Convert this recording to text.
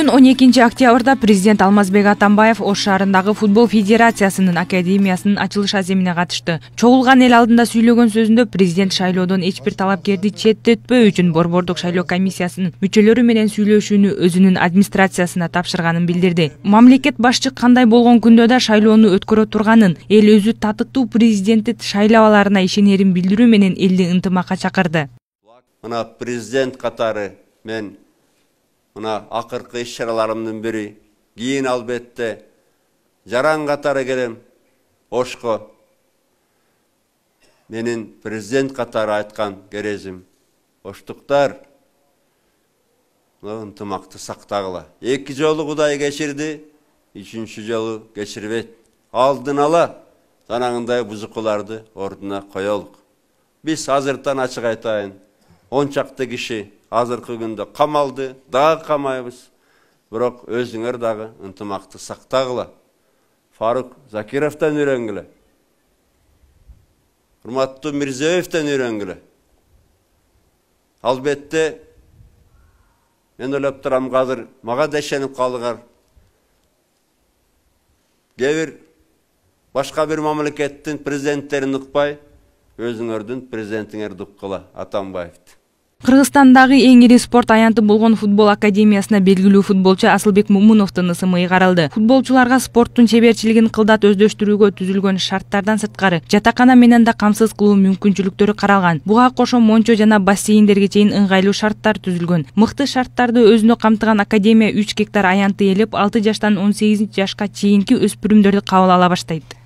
Бүгүн 12 октябрда президент Алмазбек Атамбаев Ош шаарындагы футбол федерациясынын академиясынын ачылыш аземине катышты. Чогулган эл алдында сүйлөгөн сөзүндө президент шайлоодон эч бир талапкерди четтетпөө үчүн борбордук шайлоо комиссиясынын мүчөлөрү менен сүйлөшүүнү өзүнүн администрациясына тапшырганын билдирди. Мамлекет башчы кандай болгон күндө да шайлоону өткөрө турганын, эл өзү татыктуу президентти шайлап аларына ишенерин билдирүү менен элди ынтымакка чакырды. Мына президент катары мен мына акыркы иш-чараларымдын бири, кийин албетте жаран катары келем Ошко. Менин президент катары айткан керезим: Оштуктар, ынтымакты сактагыла. 2 жолу Кудай кечирди, 3-чү жолу кечирбейт. Алдын ала жанагындай бузукуларды ордуна коелук. Биз азыртан ачык айтайын, 10 чакты киши азыркы күндө камалды, дагы камайбыз. Бирок өзүңөр дагы ынтымакты сактагыла. Фарук Закировдон үйрөнгүлө. Урматтуу Мирзиёевдон үйрөнгүлө. Албетте мен ойлоп турам, азыр мага да ишенип калдыңар. Кээ бир башка бир мамлекеттин президенттерин укпай, өзүңөрдүн президентиңерди уккула, Атамбаевди. Кыргызстандагы эң ири спорт аянты болгон футбол академиясына белгилүү футболчу Асылбек Мумуновдун ысымы ыйгарылды. Футболчуларга спорттун чеберчилигин кылдат өздөштүрүүгө түзүлгөн шарттардан сырткары жатакана менен да камсыз кылуу мүмкүнчүлүктөрү каралган. Буга кошо мончо жана бассейндерге чейин ыңгайлуу шарттар түзүлгөн. Мыкты шарттарды өзүнө камтыган академия 3 гектар аянтты ээлеп, 6 жаштан 18 жашка чейинки өспүрүмдөрдү кабыл ала баштайт.